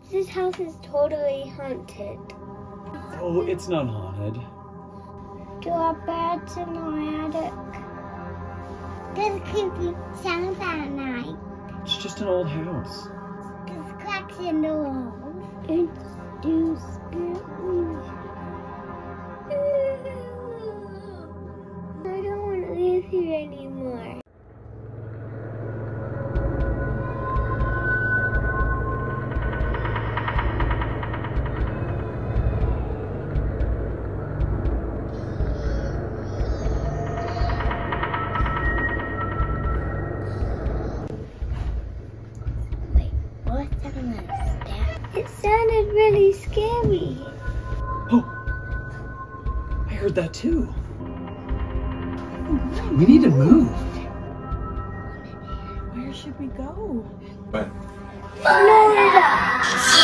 This house is totally haunted. Oh, it's not haunted. There are birds in the attic. There's creepy sounds at night. It's just an old house. There's cracks in the walls. It do scare me. I don't want to live here anymore. It sounded really scary. Oh, I heard that too. We need to move. Where should we go? But Florida!